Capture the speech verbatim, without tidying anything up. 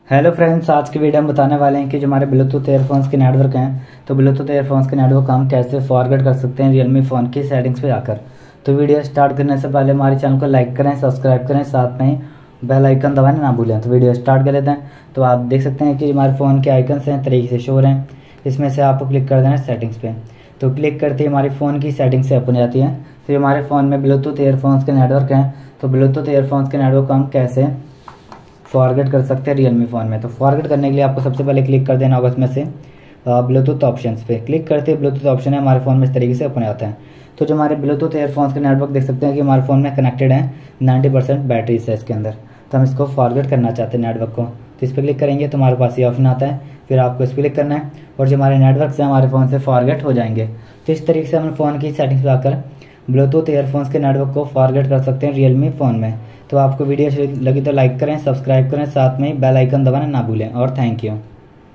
Hello friends, आज की video हम बताने वाले हैं कि जो हमारे ब्लूटूथ एयरफोन्स के नेटवर्क हैं तो ब्लूटूथ एयरफोन्स के नेटवर्क हम कैसे फॉरवर्ड कर सकते हैं रियलमी फ़ोन की सेटिंग्स पे जाकर। तो वीडियो स्टार्ट करने से पहले हमारे चैनल को लाइक करें, सब्सक्राइब करें, साथ में ही बेल आइकन दबाना ना भूलें। तो वीडियो स्टार्ट कर लेते हैं। तो आप देख सकते हैं कि हमारे फ़ोन के आइकन्स हैं तरीके से शो हो रहे हैं। इसमें से आपको क्लिक कर देना है सेटिंग्स पे। तो क्लिक करते ही हमारे फ़ोन की सेटिंग्स से ओपन जाती है। फिर हमारे फ़ोन में ब्लूटूथ एयरफोन्स के नेटवर्क हैं, तो ब्लूटूथ एयरफोन्स के नेटवर्क को हम कैसे फॉरवर्ड कर सकते हैं रियलमी फ़ोन में। तो फॉरवर्ड करने के लिए आपको सबसे पहले क्लिक कर देना होगा इसमें से ब्लूटूथ ऑप्शंस पे। क्लिक करते ही ब्लूटूथ ऑप्शन है हमारे फ़ोन में इस तरीके से ओपन आता है। तो जो हमारे ब्लूटूथ एयरफोन्स के नेटवर्क देख सकते हैं कि हमारे फ़ोन में कनेक्टेड है, नाइन्टी परसेंट बैटरी है इसके अंदर। तो हम इसको फॉरवर्ड करना चाहते हैं नेटवर्क को। तो इस पर क्लिक करेंगे तो हमारे पास ये ऑप्शन आता है। फिर आपको इस पर क्लिक करना है और जो हमारे नेटवर्क है हमारे फ़ोन से फॉरवर्ड हो जाएंगे। तो इस तरीके से हम फ़ोन की सेटिंग्स पे आकर ब्लूटूथ एयरफोन्स के नेटवर्क को फॉरवर्ड कर सकते हैं रियलमी फ़ोन में। तो आपको वीडियो लगी तो लाइक करें, सब्सक्राइब करें, साथ में बेल आइकन दबाना ना भूलें। और थैंक यू।